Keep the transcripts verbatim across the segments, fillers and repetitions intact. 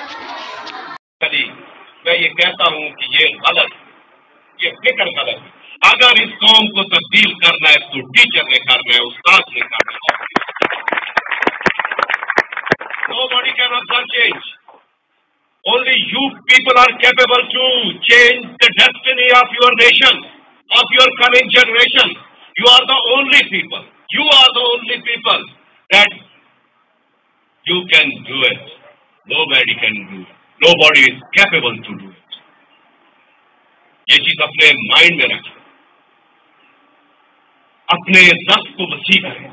میں یہ کہتا ہوں کہ یہ غلط، یہ فکر غلط ہے۔ اگر اس قوم کو تبدیل کرنا ہے تو ٹیچر نے کرنا ہے، استاد نے کرنا ہے۔ Nobody can observe change. Only you people are capable to change the destiny of your nation, of your coming generation. You are the only people. You are the only people that you can do it. Nobody can do it. Nobody is capable to do it. یہ چیز اپنے mind میں رکھیں، اپنے دست کو وسیع کریں،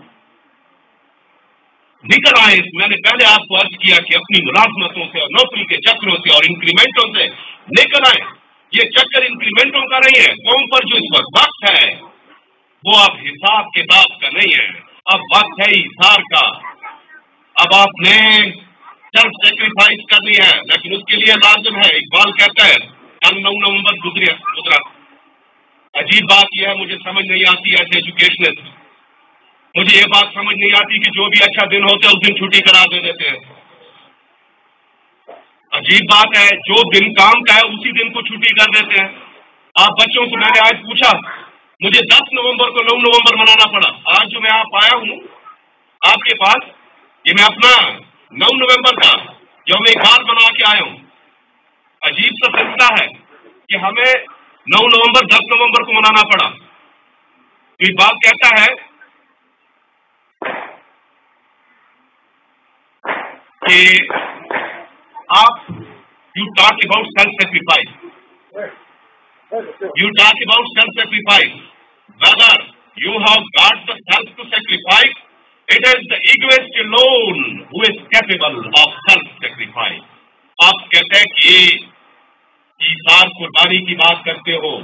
نکل آئے۔ میں نے پہلے آپ کو عرض کیا کہ اپنی ملازمتوں سے اور نوکری کے چکروں سے اور انکریمنٹوں سے نکل آئے۔ یہ چکر انکریمنٹوں کا نہیں ہے۔ قوم پر جو اس وقت وقت ہے وہ اب حساب کتاب کا نہیں ہے، اب وقت ہے ایثار کا۔ اب آپ نے سیلف سیکریفائس کرنی ہے، لیکن اس کے لیے لازم ہے، اقبال کہتا ہے کل نو نومبر گزرا گزرا عجیب بات یہ ہے، مجھے سمجھ نہیں آتی ایسے ایجوکیشنسٹ، مجھے یہ بات سمجھ نہیں آتی کہ جو بھی اچھا دن ہوتا ہے اس دن چھٹی کرا دے دیتے ہیں۔ عجیب بات ہے، جو دن کام کا ہے اسی دن کو چھٹی کر دیتے ہیں۔ آپ بچوں سے میں نے آج پوچھا، مجھے دس نومبر کو نو نومبر منانا پڑا۔ آج جو میں آپ آیا ہوں آپ کے پاس، یہ میں اپنا نو نومبر کا یوم اقبال بنا کے آیا ہوں۔ عجیب سا سلسلہ ہے کہ ہمیں نو نومبر دس نومبر کو منانا پڑا۔ تو اقبال کہتا ہے کہ آپ you talk about self sacrifice, you talk about self sacrifice, whether you have got the self to sacrifice, it is the egoist alone who is capable of self sacrifice. آپ کہتے ہیں کہ ایثار قربانی کی بات کرتے ہو،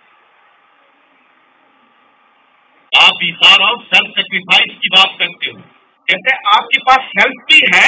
آپ ایثار اور سیلف سیکریفائس کی بات کرتے ہو، کہتے ہیں آپ کے پاس سیلف بھی ہے،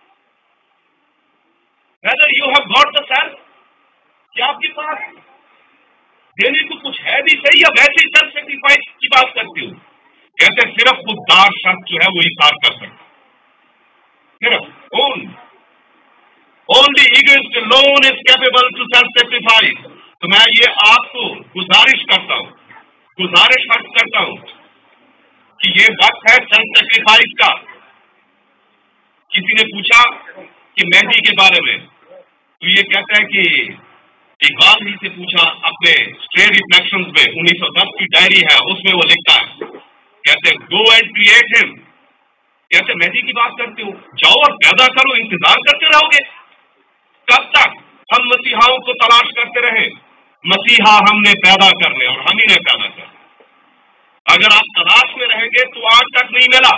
whether you have got the self، کیا آپ کے پاس دینے کو کچھ ہے بھی صحیح، یا ویسے ہی سیلف سیکریفائس کی بات کرتے ہو؟ کہتے ہیں صرف خوددار شخص جو ہے وہ ایثار کر سکتا، صرف اون Only egoist alone is capable to self-sacrifice. تو میں یہ آپ کو گزارش کرتا ہوں گزارش کرتا ہوں کہ یہ وقت ہے سیلف سیکریفائس کا۔ کسی نے پوچھا کہ مہدی کے بارے میں، تو یہ کہتا ہے کہ اقبال ہی سے پوچھا، اپنے اسٹرے ریفلیکشنز میں انیس سو دس کی ڈائری ہے اس میں وہ لکھتا ہے، کہتے ہیں گو اینڈ کریٹ ہم۔ کہتے مہدی کی بات کرتے ہو، جاؤ اور پیدا کرو، انتظار کرتے رہو گے کب تک؟ ہم مسیحاؤں کو تلاش کرتے رہے، مسیحا ہم نے پیدا کرنے اور ہم ہی نے پیدا کرنے۔ اگر آپ تلاش میں رہیں گے تو آج تک نہیں ملا۔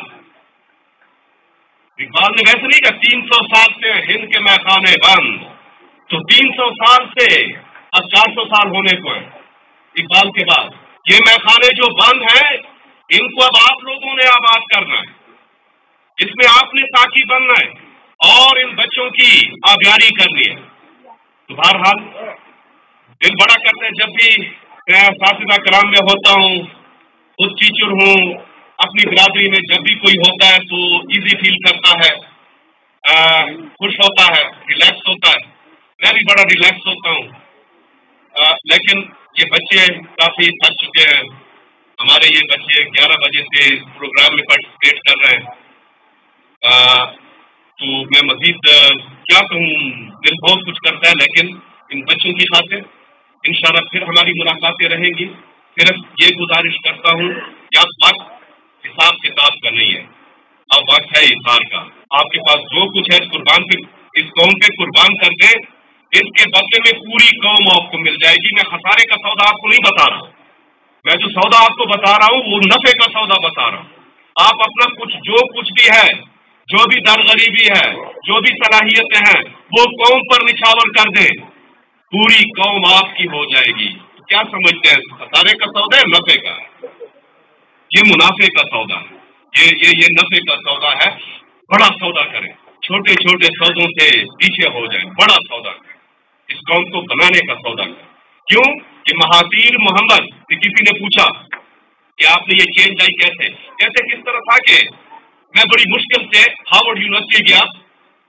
اقبال نے ویسے نہیں کہا تین سو سال سے ہند کے میخانے بند، تو تین سو سال سے اب چار سو سال ہونے کو ہے اقبال کے بعد۔ یہ میخانے جو بند ہیں ان کو اب آپ لوگوں نے آباد کرنا ہے، اس میں آپ نے ساقی بننا ہے اور ان بچوں کی آبیاری کرنی ہے۔ تو بہرحال دل بڑا کرتے ہیں جب بھی میں اساتذہ کرام میں ہوتا ہوں، خود ٹیچر ہوں، اپنی برادری میں جب بھی کوئی ہوتا ہے تو ایزی فیل کرتا ہے، آ, خوش ہوتا ہے، ریلیکس ہوتا ہے۔ میں بھی بڑا ریلیکس ہوتا ہوں، آ, لیکن یہ بچے کافی تھک چکے ہیں۔ ہمارے یہ بچے گیارہ بجے سے پروگرام میں پارٹیسپیٹ کر رہے ہیں، آ, تو میں مزید کیا کہوں، دل بہت کچھ کرتا ہے، لیکن ان بچوں کی خاطر انشاءاللہ پھر ہماری ملاقاتیں رہیں گی۔ صرف یہ گزارش کرتا ہوں کہ اب وقت حساب کتاب کا نہیں ہے، اب وقت ہے ایثار کا۔ آپ کے پاس جو کچھ ہے اس قربان پہ، اس قوم پہ قربان کر دیں، اس کے بدلے میں پوری قوم آپ کو مل جائے گی۔ میں خسارے کا سودا آپ کو نہیں بتا رہا، میں جو سودا آپ کو بتا رہا ہوں وہ نفع کا سودا بتا رہا ہوں۔ آپ اپنا کچھ جو کچھ بھی ہے، جو بھی در غریبی ہے، جو بھی صلاحیتیں ہیں، وہ قوم پر نچھاور کر دیں، پوری قوم آپ کی ہو جائے گی۔ کیا سمجھتے ہیں، خسارے کا سودا ہے نفع کا؟ یہ منافع کا سودا ہے، یہ یہ یہ نفع کا سودا ہے۔ بڑا سودا کریں، چھوٹے چھوٹے سودوں سے پیچھے ہو جائیں، بڑا سودا کریں، اس قوم کو بنانے کا سودا کریں۔ کیوں کہ مہاتیر محمد سے کسی نے پوچھا کہ آپ نے یہ چینج آئی کیسے؟ کیسے کس طرح تھا کہ میں بڑی مشکل سے ہارورڈ یونیورسٹی گیا،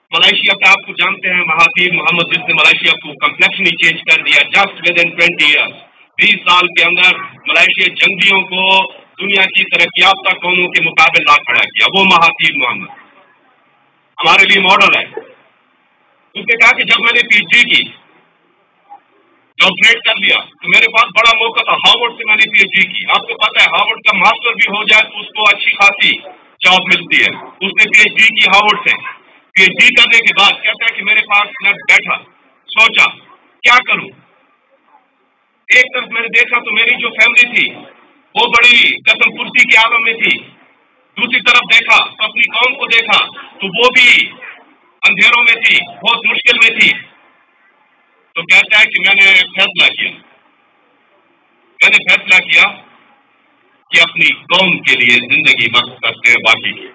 मलेशिया का आपको जानते हैं महातीर मोहम्मद, जिसने मलेशिया को कम्प्लेक्शन ही चेंज कर दिया just within twenty years. बीस साल के अंदर मलेशिया जंगियों को दुनिया की तरक्की याफ्ता कौमों के मुकाबले ला खड़ा किया, वो महातीर मोहम्मद हमारे लिए मॉडल है। उसने कहा कि जब मैंने पीएचडी की, डॉक्टरेट कर लिया, तो मेरे पास बड़ा मौका था, हार्वर्ड से मैंने पीएचडी की। आपको पता है हार्वर्ड का मास्टर भी हो जाए तो उसको अच्छी खासी जॉब मिलती है। उसने पीएचडी की हार्वर्ड से। पीएचडी करने के बाद कहता है कि मेरे पास मैं बैठा, सोचा क्या करूं। एक तरफ मैंने देखा तो मेरी जो फैमिली थी वो बड़ी कसम कुर्सी के आलम में थी, दूसरी तरफ देखा तो अपनी कौम को देखा तो वो भी अंधेरों में थी, बहुत मुश्किल में थी। तो कहता है कि मैंने फैसला किया मैंने फैसला किया कि अपनी कौम के लिए जिंदगी वक्त करते हैं बाकी की।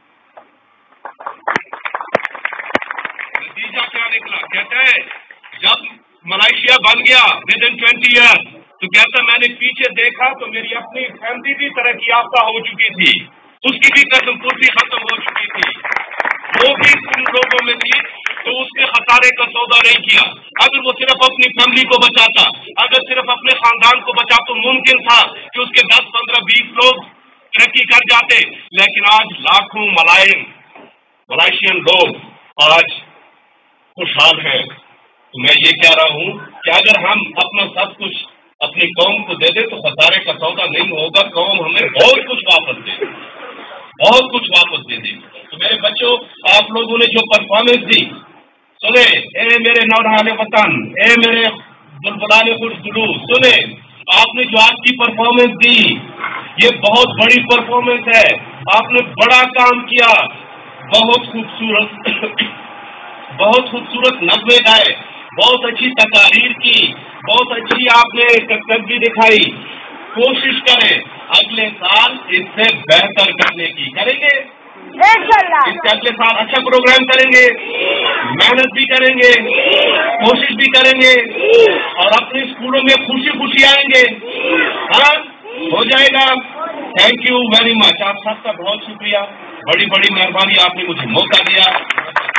नतीजा क्या निकला? कहता है जब मलेशिया बन गया विद इन ट्वेंटी ईयर्स, तो कहता मैंने पीछे देखा तो मेरी अपनी फैमिली भी तरक्की याफ्ता हो चुकी थी, उसकी भी कसम कुर्सी खत्म हो चुकी थी, वो भी उन लोगों में थी, तो उसने खसारे का सौदा नहीं किया। अगर वो सिर्फ अपनी फैमिली को बचाता, अगर सिर्फ अपने खानदान को बचा, तो मुमकिन था कि उसके दस पंद्रह बीस लोग तरक्की कर जाते। लेकिन आज लाखों मलायन मलेशियन लोग आज खुशहाल हैं। तो मैं ये कह रहा हूँ कि अगर हम अपना सब कुछ अपनी कौम को दे दे तो खसारे का सौदा नहीं होगा, कौम हमें बहुत कुछ वापस दे बहुत कुछ वापस दे दी। तो मेरे बच्चों, आप लोगों ने जो परफॉर्मेंस दी, सुने ए मेरे नौजवान वतन, ए मेरे बुलबुलाने खुशगुलू, सुने आपने जो आज की परफॉर्मेंस दी, ये बहुत बड़ी परफॉर्मेंस है। आपने बड़ा काम किया, बहुत खूबसूरत बहुत खूबसूरत नगमे गाए, बहुत अच्छी तकारीर की, बहुत अच्छी आपने कर्तव्य दिखाई। कोशिश करें अगले साल इससे बेहतर करने की, करेंगे इससे अगले साल अच्छा प्रोग्राम करेंगे, मेहनत भी करेंगे, कोशिश भी करेंगे और अपने स्कूलों में खुशी खुशी आएंगे। हाँ, हो जाएगा। थैंक यू वेरी मच, आप सबका बहुत शुक्रिया, बड़ी बड़ी मेहरबानी, आपने मुझे मौका दिया।